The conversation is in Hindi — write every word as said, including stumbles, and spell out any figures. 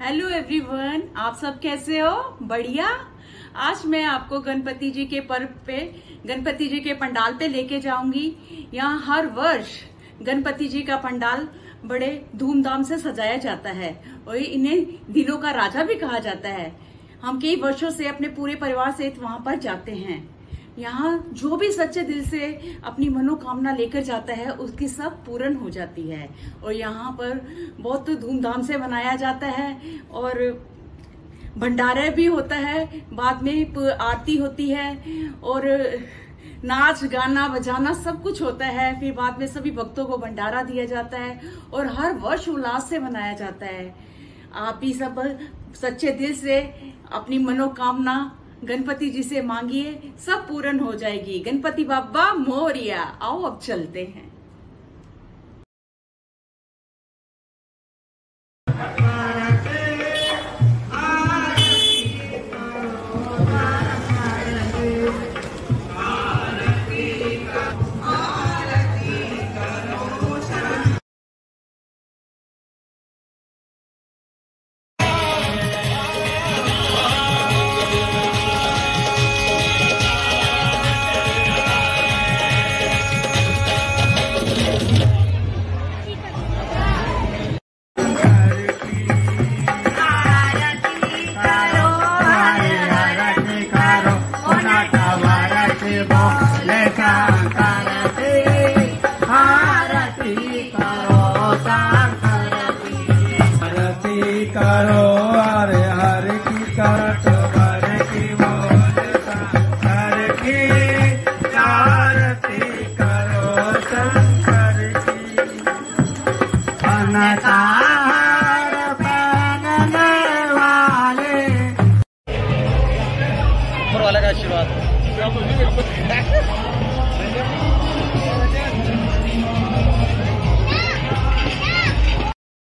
हेलो एवरीवन, आप सब कैसे हो? बढ़िया। आज मैं आपको गणपति जी के पर्व पे, गणपति जी के पंडाल पे लेके जाऊंगी। यहाँ हर वर्ष गणपति जी का पंडाल बड़े धूमधाम से सजाया जाता है और इन्हें दिलों का राजा भी कहा जाता है। हम कई वर्षों से अपने पूरे परिवार सहित वहां पर जाते हैं। यहाँ जो भी सच्चे दिल से अपनी मनोकामना लेकर जाता है उसकी सब पूर्ण हो जाती है। और यहाँ पर बहुत धूमधाम से मनाया जाता है और भंडारा भी होता है, बाद में आरती होती है और नाच गाना बजाना सब कुछ होता है। फिर बाद में सभी भक्तों को भंडारा दिया जाता है और हर वर्ष उल्लास से मनाया जाता है। आप भी सब सच्चे दिल से अपनी मनोकामना गणपति जी से मांगिए, सब पूर्ण हो जाएगी। गणपति बाबा मोरिया। आओ अब चलते हैं। करो हरे हरे की करो हरे की बोल हरे की आरती करो शंकर की अनसार पहनने वाले ऊपर वाले का आशीर्वाद।